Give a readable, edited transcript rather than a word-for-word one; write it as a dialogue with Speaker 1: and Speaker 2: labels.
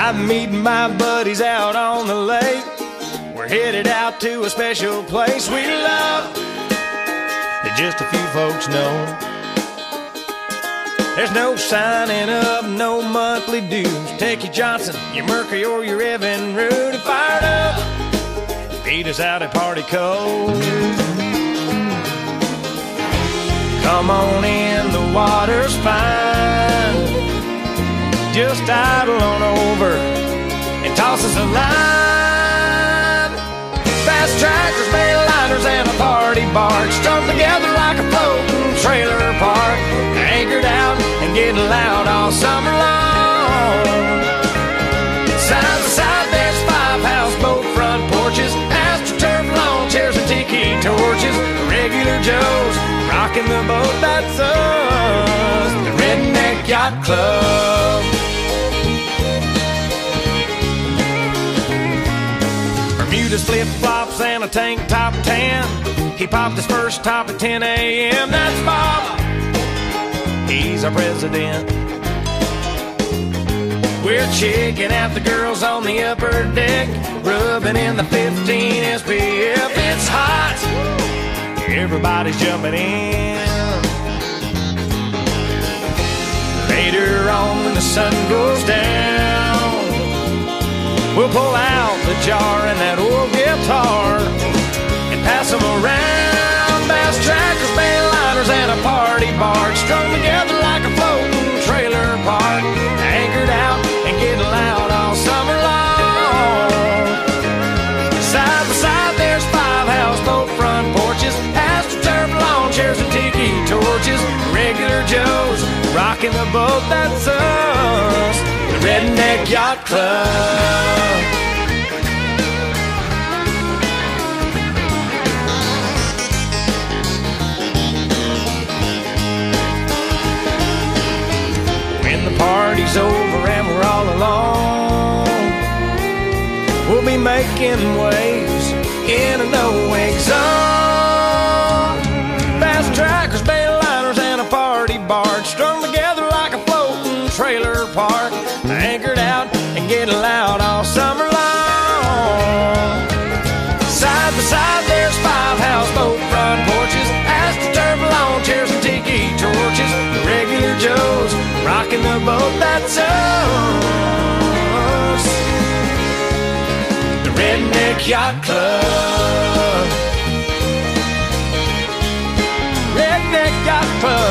Speaker 1: I'm meeting my buddies out on the lake. We're headed out to a special place we love that just a few folks know. There's no signing up, no monthly dues. Take your Johnson, your Mercury, or your Evinrude and fired up. Meet us out at Party Cove. Come on in, the water's fine. Just idle on over and toss us a line. Fast tractors, mainliners, and a party barge strung together like a floating trailer park. Anchored out and getting loud all summer long. Side by side there's 5 houseboat front porches, AstroTurf lawn chairs and tiki torches. Regular Joes rocking the boat, that's us, the Redneck Yacht Club. Bermuda's flip-flops and a tank top tan. He popped his first top at 10 a.m. That's Bob, he's our president. We're checking out the girls on the upper deck, rubbing in the 15 SPF. It's hot, everybody's jumping in. Later on when the sun goes down, we'll pull out the jar and that old guitar and pass them around. Bass trackers, mainliners, and a party barge strung together like a floating trailer park. Anchored out and getting loud all summer long. Side by side there's 5 houseboat front porches, AstroTurf lawn chairs and tiki torches. Regular Joes rocking the boat, that's us, the Redneck Yacht Club. When the party's over and we're all alone, we'll be making waves in a no-wake zone. Fast trackers, mainliners, and a party barge strung together like a floating trailer park. Anchored out and getting loud all summer long. Side by side there's 5 houseboat front porches, AstroTurf lawn chairs and tiki torches. Regular Joes rocking the boat, that's us, the Redneck Yacht Club. Redneck Yacht Club.